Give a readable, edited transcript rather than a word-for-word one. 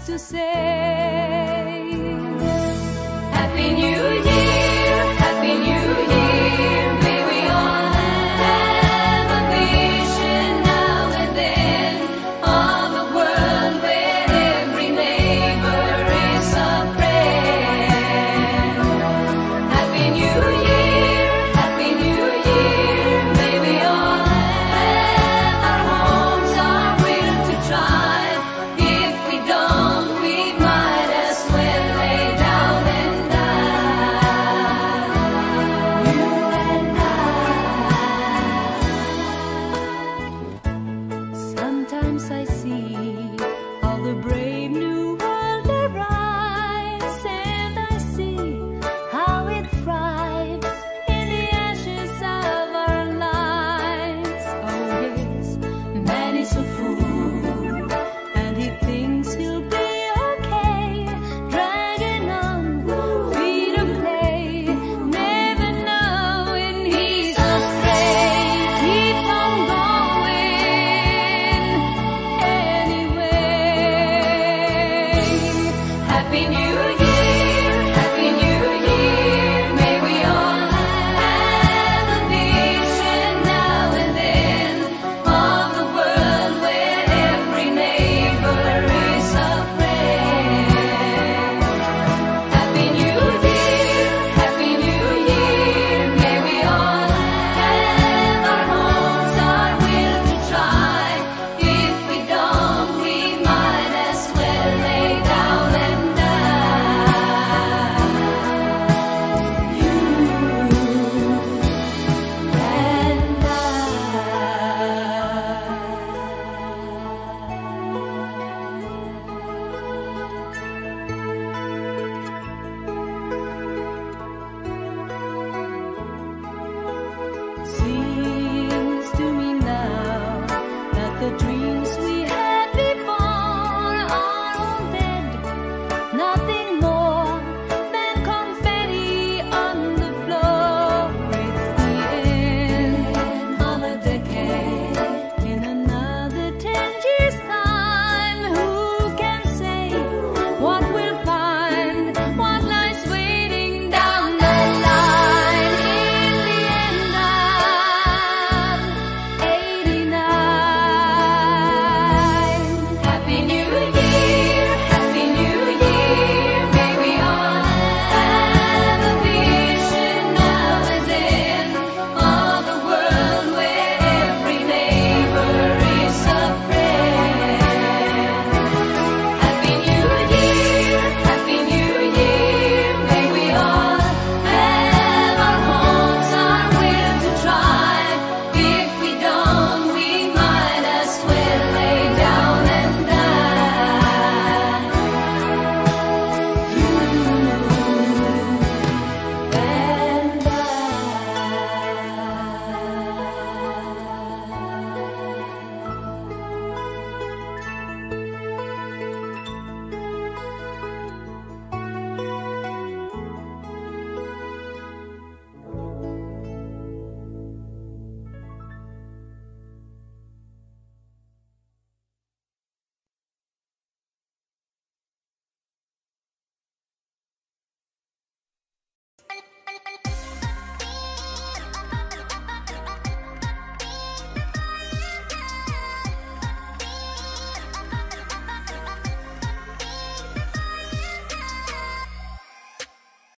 to say. Happy New Year, Happy New Year. May we all have a vision now and then of a world where every neighbor is a friend. Happy New Year, Happy New Year. May we all have our homes, our will to try. If we don't, we might as well lay down and die. You and I. Sometimes I see how the brave new world arrives, and I see how it thrives in the ashes of our lives. Oh yes, man is a fool, and he thinks he'll be okay, dragging on feet of clay, never knowing he's astray. Keep on going anyway. Happy New Year.